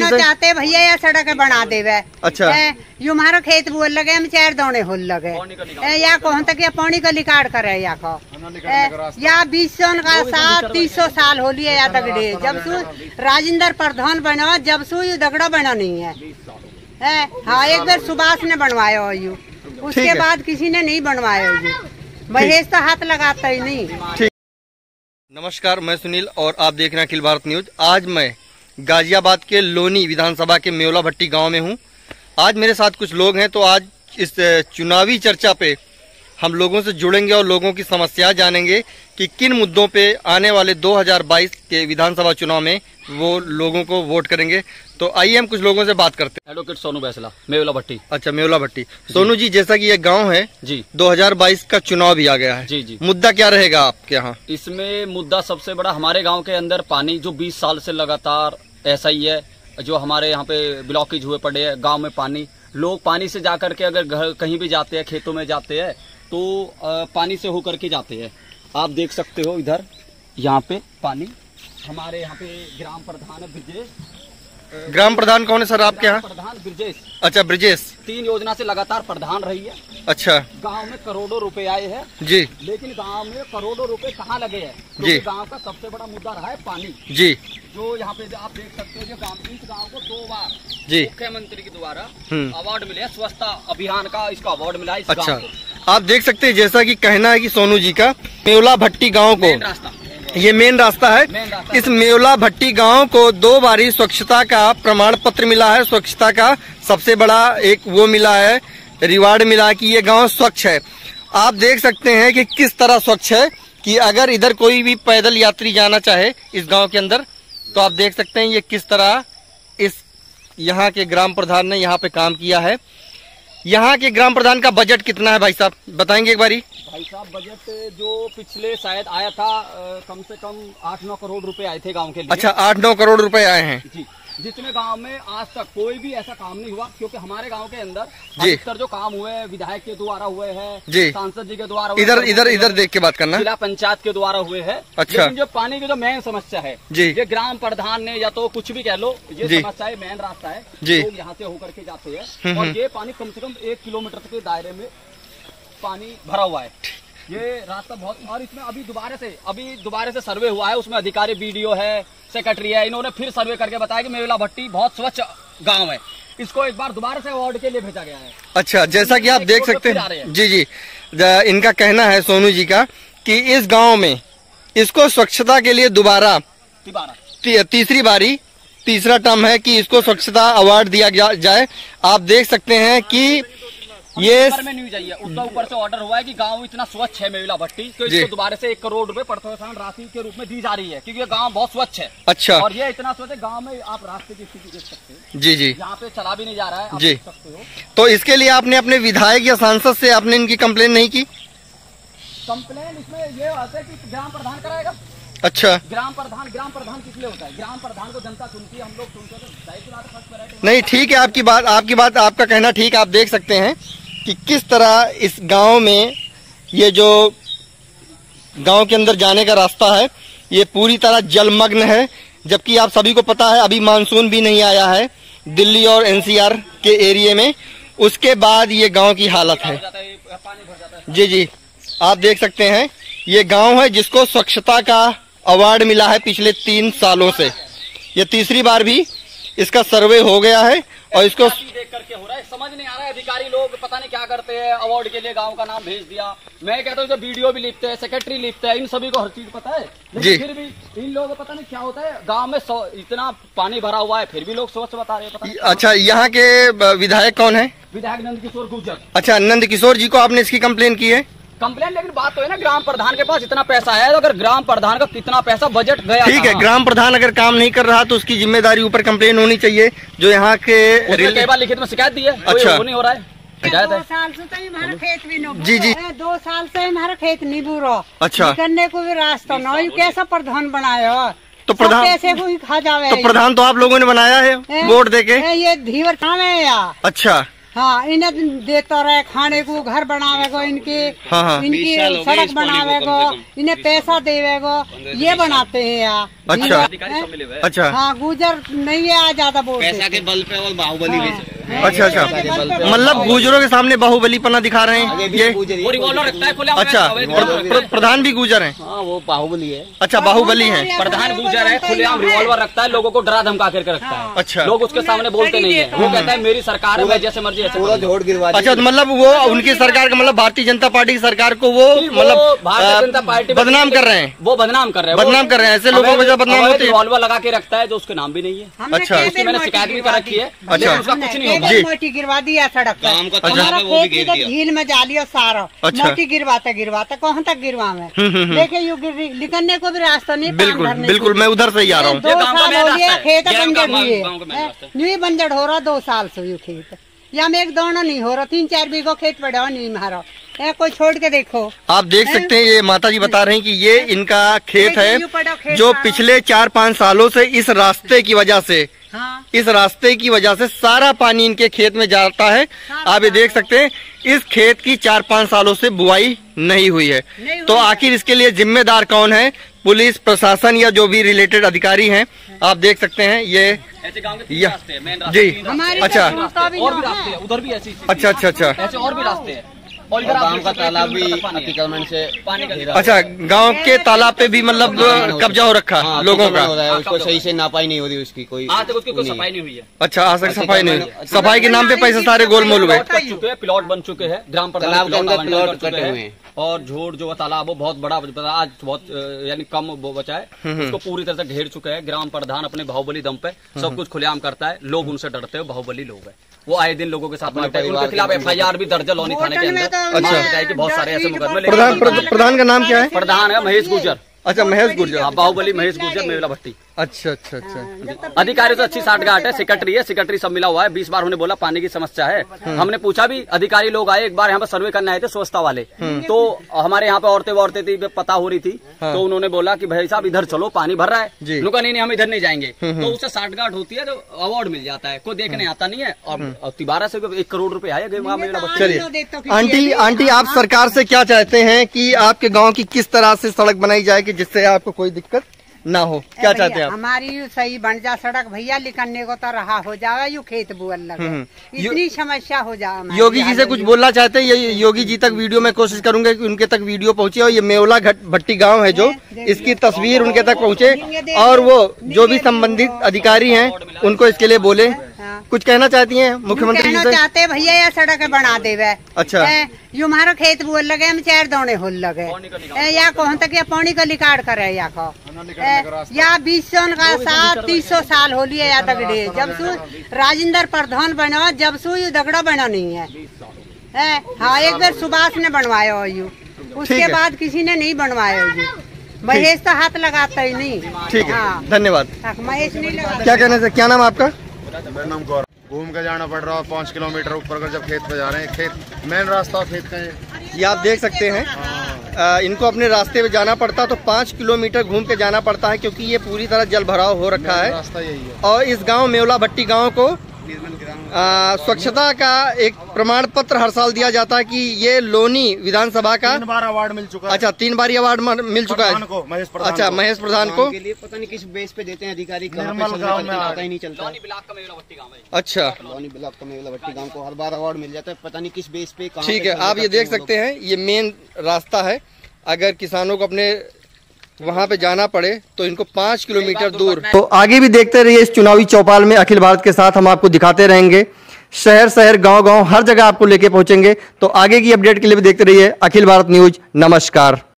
कहना चाहते भैया या सड़क बना देवे। अच्छा यू मारो खेत बोल लगे हम 4 दौड़े होल लगे या कौन तक या पानी का लिकाड़ करे या को या 200 का 300 साल हो लिया या दगड़े जब सु राजेंद्र प्रधान बना जब सु ये दगड़ा बना नहीं है। हाँ एक बार सुभाष ने बनवाया हो यू उसके बाद किसी ने नहीं बनवाया यू महेश तो हाथ लगाता ही नहीं। नमस्कार मैं सुनील और आप देख रहे हैं अखिल भारत न्यूज। आज मैं गाजियाबाद के लोनी विधानसभा के मेवला भट्टी गांव में हूं। आज मेरे साथ कुछ लोग हैं तो आज इस चुनावी चर्चा पे हम लोगों से जुड़ेंगे और लोगों की समस्या जानेंगे कि किन मुद्दों पे आने वाले 2022 के विधानसभा चुनाव में वो लोगों को वोट करेंगे। तो आइए हम कुछ लोगों से बात करते हैं। एडवोकेट सोनू बैसला, मेवला भट्टी। अच्छा मेवला भट्टी। सोनू जी जैसा कि ये गांव है जी 2022 का चुनाव भी आ गया है जी मुद्दा क्या रहेगा आपके यहाँ? इसमें मुद्दा सबसे बड़ा हमारे गांव के अंदर पानी जो 20 साल से लगातार ऐसा ही है, जो हमारे यहाँ पे ब्लॉकेज हुए पड़े हैं गाँव में पानी। लोग पानी से जाकर के अगर घर कहीं भी जाते हैं खेतों में जाते हैं तो पानी से होकर के जाते हैं। आप देख सकते हो इधर यहाँ पे पानी हमारे यहाँ पे ग्राम प्रधान है ब्रिजेश। ग्राम प्रधान कौन है सर आपके यहाँ? प्रधान ब्रिजेश। अच्छा ब्रिजेश 3 योजना से लगातार प्रधान रही है। अच्छा गांव में करोड़ों रुपए आए हैं जी, लेकिन गांव में करोड़ों रुपए कहाँ लगे हैं? जी गांव का सबसे बड़ा मुद्दा रहा है पानी जी। जो यहाँ पे आप देख सकते हो जो इस गांव को 2 बार जी मुख्यमंत्री के द्वारा अवार्ड मिले है, स्वच्छता अभियान का इसका अवार्ड मिला है इस अच्छा गांव को। आप देख सकते हैं जैसा कि कहना है कि सोनू जी का मेवला भट्टी गांव को ये मेन रास्ता है। इस मेवला भट्टी गांव को 2 बारी स्वच्छता का प्रमाण पत्र मिला है। स्वच्छता का सबसे बड़ा एक वो मिला है, रिवार्ड मिला है कि ये गांव स्वच्छ है। आप देख सकते हैं कि किस तरह स्वच्छ है कि अगर इधर कोई भी पैदल यात्री जाना चाहे इस गांव के अंदर तो आप देख सकते हैं ये किस तरह इस यहाँ के ग्राम प्रधान ने यहाँ पे काम किया है। यहाँ के ग्राम प्रधान का बजट कितना है भाई साहब बताएंगे एक बारी? भाई साहब बजट जो पिछले शायद आया था कम से कम 8-9 करोड़ रुपए आए थे गांव के लिए। अच्छा 8-9 करोड़ रुपए आए हैं जी, जितने गांव में आज तक कोई भी ऐसा काम नहीं हुआ क्योंकि हमारे गांव के अंदर अधिकतर जो काम हुए हैं विधायक के द्वारा हुए हैं, सांसद जी के द्वारा इधर देख के बात करना, जिला पंचायत के द्वारा हुए हैं। अच्छा लेकिन जो पानी की जो मेन समस्या है ये ग्राम प्रधान ने या तो कुछ भी कह लो ये समस्या मेन रास्ता है, लोग यहाँ से होकर के जाते हैं और ये पानी कम से कम 1 किलोमीटर के दायरे में पानी भरा हुआ है। ये रास्ता बहुत और इसमें अभी दोबारा से सर्वे हुआ है, उसमें अधिकारी बीडीओ है, सेक्रेटरी है, इन्होंने फिर सर्वे करके बताया कि मेवला भट्टी बहुत स्वच्छ गांव है। इसको एक बार दोबारा से अवार्ड के लिए भेजा गया है। अच्छा जैसा कि आप देख सकते हैं जी इनका कहना है सोनू जी का कि इस गांव में इसको स्वच्छता के लिए दोबारा तीसरी बारी तीसरा टर्म है कि इसको स्वच्छता अवार्ड दिया जाए। आप देख सकते हैं कि ये में नहीं चाहिए उसका ऊपर से ऑर्डर हुआ है कि गांव इतना स्वच्छ है मेवला भट्टी तो इसको दोबारा से 1 करोड़ रुपए प्रोत्साहन राशि के रूप में दी जा रही है क्योंकि ये गांव बहुत स्वच्छ है। अच्छा और ये इतना स्वच्छ है गांव में आप रास्ते की स्थिति देख सकते हैं जी यहाँ पे चला भी नहीं जा रहा है आप जी देख सकते हो। तो इसके लिए आपने अपने विधायक या सांसद से आपने इनकी कंप्लेन नहीं की? कंप्लेन इसमें ये आता है कि ग्राम प्रधान कराएगा। अच्छा ग्राम प्रधान किस लिए होता है? ग्राम प्रधान को जनता चुनती है, हम लोग चुनते हैं। नहीं ठीक है आपकी बात आपका कहना ठीक है। आप देख सकते हैं कि किस तरह इस गांव में ये जो गांव के अंदर जाने का रास्ता है ये पूरी तरह जलमग्न है, जबकि आप सभी को पता है अभी मानसून भी नहीं आया है दिल्ली और एनसीआर के एरिया में। उसके बाद ये गांव की हालत है जी आप देख सकते हैं ये गांव है जिसको स्वच्छता का अवार्ड मिला है पिछले 3 सालों से। ये तीसरी बार भी इसका सर्वे हो गया है और इसको देख करके हो रहा है, समझ नहीं आ रहा है। अधिकारी लोग पता नहीं क्या करते हैं, अवार्ड के लिए गांव का नाम भेज दिया। मैं कहता हूँ जो वीडियो भी लिखते हैं, सेक्रेटरी लिखते हैं, इन सभी को हर चीज पता है लेकिन फिर भी इन लोगों को पता नहीं क्या होता है। गांव में इतना पानी भरा हुआ है फिर भी लोग स्वच्छ बता रहे हैं। अच्छा यहाँ के विधायक कौन है? विधायक नंद किशोर गुर्जर। अच्छा नंद किशोर जी को आपने इसकी कंप्लेन की है? कंप्लेन लेकिन बात तो है ना ग्राम प्रधान के पास इतना पैसा है तो अगर ग्राम प्रधान का कितना पैसा बजट गया ठीक है, ग्राम प्रधान अगर काम नहीं कर रहा तो उसकी जिम्मेदारी ऊपर कंप्लेन होनी चाहिए जो यहाँ के कई बार लिखित में शिकायत दी है। अच्छा नहीं हो रहा है। 2 साल से तो हमारा खेत भी नहीं जी 2 साल से हमारा खेत नहीं बुरा। अच्छा करने को भी रास्ता न कैसा प्रधान बनाया तो प्रधान कैसे को खा जावे? तो प्रधान तो आप लोगों ने बनाया है वोट देके। ये धीवर काम है या? अच्छा हाँ, इन्हें देता रहे खाने को, घर बनावेगो इनके, इनकी सड़क बनावेगो, इन्हें पैसा देवेगो, ये बनाते हैं यहाँ। अच्छा। हाँ, गुजर नहीं है ज्यादा बोल पैसा के बल पे और बाहुबली अच्छा। मतलब गुजरों के सामने बाहुबली पना दिखा रहे हैं ये। अच्छा, प्रधान भी गुजर है? हाँ, वो बाहुबली है। अच्छा, बाहुबली है। प्रधान गुजर है, खुलेआम रिवॉल्वर रखता है, लोगों को डरा धमका कर रखता है। अच्छा। लोग उसके सामने बोलते नहीं है, वो कहता है मेरी सरकार है, मैं जैसे मर्जी ऐसे झोड़ गिरवा। अच्छा, मतलब वो उनकी सरकार का मतलब भारतीय जनता पार्टी की सरकार को वो मतलब भारतीय जनता पार्टी बदनाम कर रहे हैं। वो बदनाम कर रहे हैं, ऐसे लोगों को जब बदनाम होती है। रिवॉल्वर लगा के रखता है जो उसके नाम भी नहीं है। अच्छा, उसकी मैंने शिकायत भी कर रखी है। अच्छा, उसका कुछ नहीं होगा। मोटी गिरवा दिया सड़क पर, हमारा खेत झील में जा लिया सारा। मोटी गिरवाता कौन तक गिरवा में देखिए, यू निकलने को भी रास्ता नहीं। बिल्कुल, मैं उधर से ही आ रहा हूँ। 2 साल हो गया खेत बंजर हुई है, न्यू बंजर हो रहा 2 साल से यू खेत, या में एक दोनों नहीं हो रहा, 3-4 बीघो खेत पड़ा हो नहीं मारो, कोई छोड़ के देखो। आप देख सकते हैं, ये माता जी बता रहे हैं कि ये इनका खेत है जो पिछले 4-5 सालों से इस रास्ते की वजह से इस रास्ते की वजह से सारा पानी इनके खेत में जाता है। आप ये देख सकते हैं, इस खेत की 4-5 सालों से बुआई नहीं हुई है। तो आखिर इसके लिए जिम्मेदार कौन है? पुलिस प्रशासन या जो भी रिलेटेड अधिकारी हैं। आप देख सकते हैं ये जी। अच्छा, और भी रास्ते हैं, उधर भी ऐसी। अच्छा, ऐसे और भी रास्ते हैं। और गांव का तालाब भी अतिक्रमण से पानी का। अच्छा, गांव के तालाब पे भी मतलब कब्जा हो रखा लोगों का। उसको सही से नापाई नहीं हो रही, उसकी कोई आज तक उसकी कोई सफाई नहीं हुई है। अच्छा, आज तक सफाई नहीं, सफाई के नाम पे पैसे सारे गोलमोल हुए। प्लॉट बन चुके हैं, ग्राम तालाब के अंदर प्लॉट कटे हुए हैं। और झोड़ जो तालाब वो बहुत बड़ा, आज बहुत यानी कम बचा है, उसको पूरी तरह से घेर चुके हैं। ग्राम प्रधान अपने बाहुबली दम पे सब कुछ खुलेआम करता है, लोग उनसे डरते हैं, बाहुबली लोग है, वो आए दिन लोगों के साथ उनके खिलाफ FIR भी दर्ज लौनी थाने के अंदर। अच्छा, बहुत सारे ऐसे मुकदमे। प्रधान का नाम क्या है? प्रधान है महेश गुर्जर। अच्छा, महेश गुर्जर, बाहुबली महेश गुर्जर, मेवला भट्टी। अच्छा। अधिकारी तो अच्छी साठगांठ है, सेक्रेटरी सब मिला हुआ है। 20 बार उन्हें बोला पानी की समस्या है। हमने पूछा भी, अधिकारी लोग आए, एक बार यहाँ पर सर्वे करने आए थे स्वच्छता वाले, तो हमारे यहाँ पे औरतें थी, पता हो रही थी, तो उन्होंने बोला कि भाई साहब इधर चलो, पानी भर रहा है। उन्होंने नहीं, हम इधर नहीं जाएंगे। तो उससे साठगांठ होती है, तो अवार्ड मिल जाता है, कोई देखने आता नहीं है। और 12 से 1 करोड़ रुपए आए गए। चलिए आंटी, आप सरकार से क्या चाहते हैं कि आपके गाँव की किस तरह से सड़क बनाई जाएगी जिससे आपको कोई दिक्कत ना हो? क्या चाहते हैं आप? हमारी यू सही बन जा सड़क भैया, लिखने को तो रहा हो जावे, यू खेत बुअल लगे, इतनी समस्या हो जाए। योगी जी से कुछ बोलना चाहते हैं? ये योगी जी तक वीडियो में कोशिश करूंगा कि उनके तक वीडियो पहुंचे, और ये मेवला भट्टी गांव है जो, इसकी तस्वीर उनके तक पहुंचे, और वो जो भी संबंधित अधिकारी हैं उनको इसके लिए बोले। कुछ कहना चाहती हैं मुख्यमंत्री जी से? चाहते भैया या सड़क बना देवे। अच्छा, यू मारो खेत बुअल लगे, हम 4 दौड़े होल लगे, या कौन तक पानी का लिकाड़ करे, या 20 का 300 साल हो लिया या दगड़े, जब सु राजेंद्र प्रधान बना, जब सु यू दगड़ा बना नहीं है। हाँ, एक बार सुभाष ने बनवाया हो यू, उसके बाद किसी ने नहीं बनवाया यू। महेश तो हाथ लगाता ही नहीं। ठीक है, धन्यवाद। महेश नहीं लगाता। क्या कहना है? क्या नाम आपका? मेरा नाम गौरव। घूम के जाना पड़ रहा है 5 किलोमीटर ऊपर का, जब खेत पे जा रहे हैं। खेत मेन रास्ता खेत का है, ये आप देख सकते हैं। इनको अपने रास्ते पे जाना पड़ता तो 5 किलोमीटर घूम के जाना पड़ता है, क्योंकि ये पूरी तरह जल भराव हो रखा है। रास्ता यही है। और इस गांव मेवला भट्टी गांव को स्वच्छता का एक प्रमाण पत्र हर साल दिया जाता है कि ये लोनी विधानसभा का 3 बार अवार्ड मिल चुका है। अच्छा, 3 बार अवार्ड मिल चुका है। अच्छा, महेश प्रधान को के लिए पता नहीं किस बेस पे देते हैं अधिकारी, पता ही नहीं चलता। अच्छा, लोनी ब्लॉक का मेवला भट्टी गांव को हर बार अवार्ड मिल जाता है, पता नहीं किस बेस पे। ठीक है, आप ये देख सकते हैं, ये मेन रास्ता है। अगर किसानों को अपने वहां पे जाना पड़े तो इनको 5 किलोमीटर दूर। तो आगे भी देखते रहिए इस चुनावी चौपाल में अखिल भारत के साथ हम आपको दिखाते रहेंगे, शहर गांव हर जगह आपको लेके पहुंचेंगे। तो आगे की अपडेट के लिए भी देखते रहिए अखिल भारत न्यूज। नमस्कार।